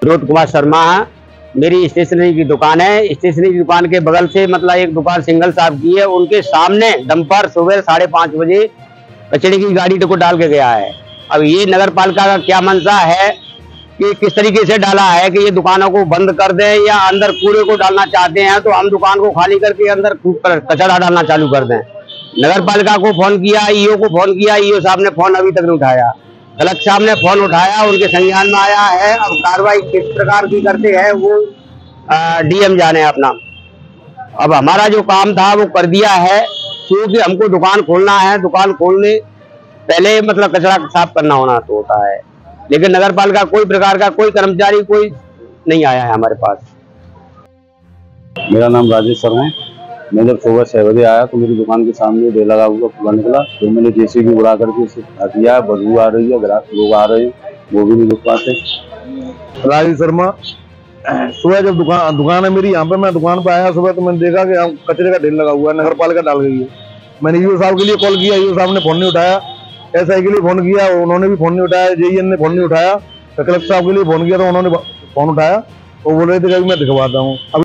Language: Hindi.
विनोद कुमार शर्मा है। मेरी स्टेशनरी की दुकान है। स्टेशनरी की दुकान के बगल से मतलब एक दुकान सिंगल साहब की है, उनके सामने डंपर सुबह 5:30 बजे कचरे की गाड़ी को डाल के गया है। अब ये नगर पालिका का क्या मंशा है कि किस तरीके से डाला है कि ये दुकानों को बंद कर दें या अंदर कूड़े को डालना चाहते हैं तो हम दुकान को खाली करके अंदर कचरा डालना चालू कर दें। नगर पालिका को फोन किया, ईओ को फोन किया, ईओ साहब ने फोन अभी तक नहीं उठाया। कलेक्टर साहब ने फोन उठाया, उनके संज्ञान में आया है। अब कार्रवाई किस प्रकार की करते हैं वो डीएम जाने अपना। अब हमारा जो काम था वो कर दिया है, क्योंकि हमको दुकान खोलना है। दुकान खोलने पहले मतलब कचरा साफ करना होना तो होता है, लेकिन नगर पालिका कोई प्रकार का कोई कर्मचारी कोई नहीं आया है हमारे पास। मेरा नाम राजेश शर्मा है। मैं जब सुबह 6 बजे आया तो मेरी दुकान के सामने ढेर लगा हुआ कूड़ा निकला, तो मैंने जेसीबी उड़ा करके इसे हटा दिया। बदबू आ रही है, ग्राहक लोग आ रहे हैं, वो भी नहीं रुक पाते। राजेश शर्मा। सुबह जब दुकान है मेरी, यहाँ पे मैं दुकान पे आया सुबह तो मैंने देखा कि कचरे का ढेर लगा हुआ है, नगर पालिका डाल गई है। मैंने ईओ साहब के लिए कॉल किया, ईओ साहब ने फोन नहीं उठाया। एसआई के लिए फोन किया, उन्होंने भी फोन नहीं उठाया। जेईएन ने फोन नहीं उठाया। कलेक्टर साहब के लिए फोन किया तो उन्होंने फोन उठाया। वो बोल रहे थे कि मैं दिखवाता हूँ।